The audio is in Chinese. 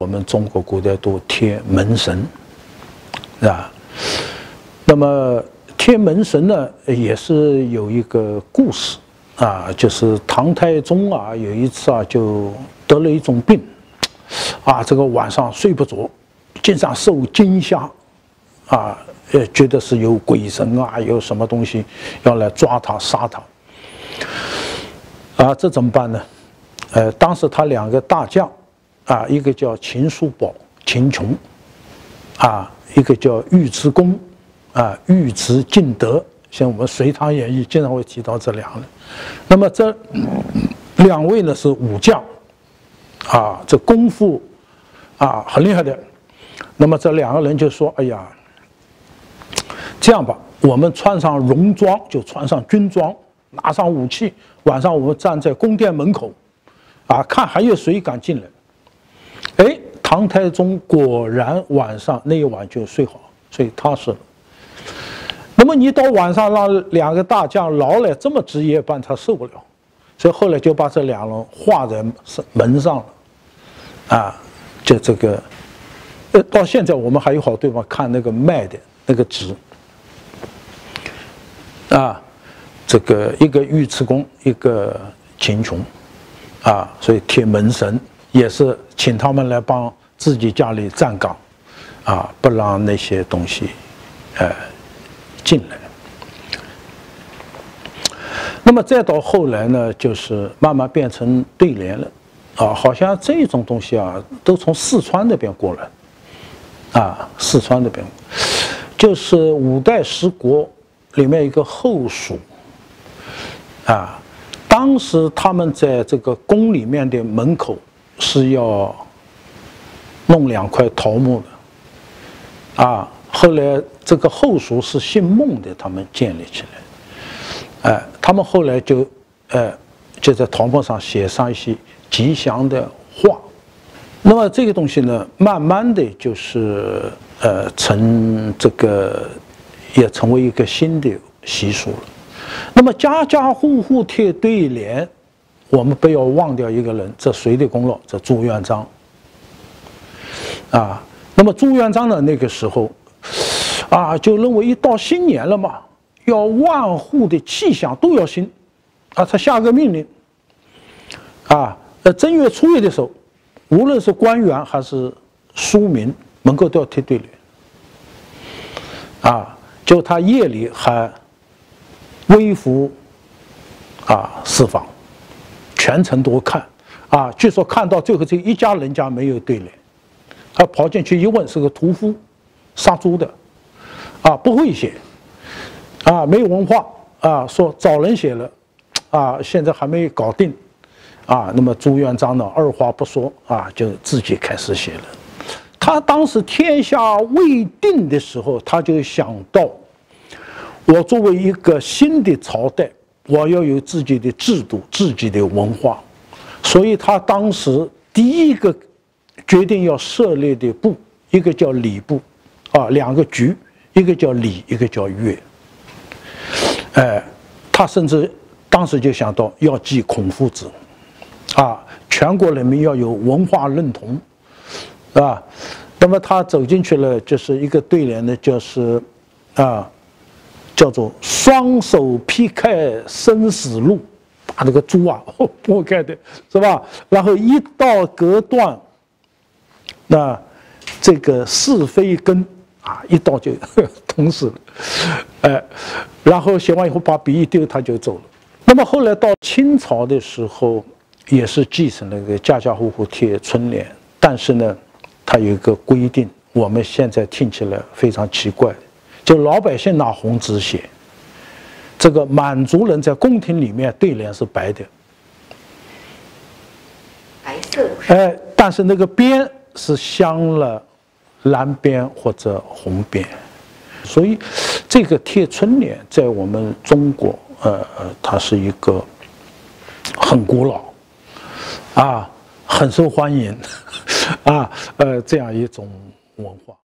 我们中国古代都贴门神，啊，那么贴门神呢，也是有一个故事啊，就是唐太宗啊，有一次啊就得了一种病，啊，这个晚上睡不着，经常受惊吓，啊，觉得是有鬼神啊，有什么东西要来抓他杀他，啊，这怎么办呢？当时他两个大将。啊，一个叫秦叔宝、秦琼，啊，一个叫尉迟恭，啊，尉迟敬德。像我们《隋唐演义》经常会提到这两人。那么这两位呢是武将，啊，这功夫啊很厉害的。那么这两个人就说：“哎呀，这样吧，我们穿上戎装，就穿上军装，拿上武器，晚上我们站在宫殿门口，啊，看还有谁敢进来。”哎，唐太宗果然晚上那一晚就睡好，睡踏实了。那么你到晚上让两个大将劳来这么值夜班，他受不了，所以后来就把这两人画在门上了，啊，就这个，到现在我们还有好地方看那个卖的那个纸，啊，这个一个尉迟恭，一个秦琼，啊，所以贴门神。也是请他们来帮自己家里站岗，啊，不让那些东西，进来。那么再到后来呢，就是慢慢变成对联了，啊，好像这种东西啊，都从四川那边过来，啊，四川那边，就是五代十国里面一个后蜀，啊，当时他们在这个宫里面的门口。是要弄两块桃木的，啊，后来这个后蜀是姓孟的，他们建立起来，他们后来就，就在桃木上写上一些吉祥的话，那么这个东西呢，慢慢的就是成这个也成为一个新的习俗了。那么家家户户贴对联。我们不要忘掉一个人，这谁的功劳？这朱元璋。啊，那么朱元璋呢？那个时候，啊，就认为一到新年了嘛，要万户的气象都要新，啊，他下个命令，啊，正月初一的时候，无论是官员还是庶民，门口都要贴对联。啊，就他夜里还微服，啊，四方。全程都看，啊，据说看到最后这一家人家没有对联，他跑进去一问，是个屠夫，杀猪的，啊，不会写，啊，没有文化，啊，说找人写了，啊，现在还没搞定，啊，那么朱元璋呢，二话不说，啊，就自己开始写了。他当时天下未定的时候，他就想到，我作为一个新的朝代。我要有自己的制度、自己的文化，所以他当时第一个决定要设立的部，一个叫礼部，啊，两个局，一个叫礼，一个叫乐。他甚至当时就想到要记孔夫子，啊，全国人民要有文化认同，啊，那么他走进去了，就是一个对联呢，就是啊。叫做双手劈开生死路，把这个猪啊剥开的是吧？然后一刀隔断，那这个是非根啊，一刀就捅死了，然后写完以后把笔一丢，他就走了。那么后来到清朝的时候，也是继承了个家家户户贴春联，但是呢，它有一个规定，我们现在听起来非常奇怪。就老百姓拿红纸写，这个满族人在宫廷里面对联是白的， 白色。 但是那个边是镶了蓝边或者红边，所以这个贴春联在我们中国，它是一个很古老，啊，很受欢迎，啊，这样一种文化。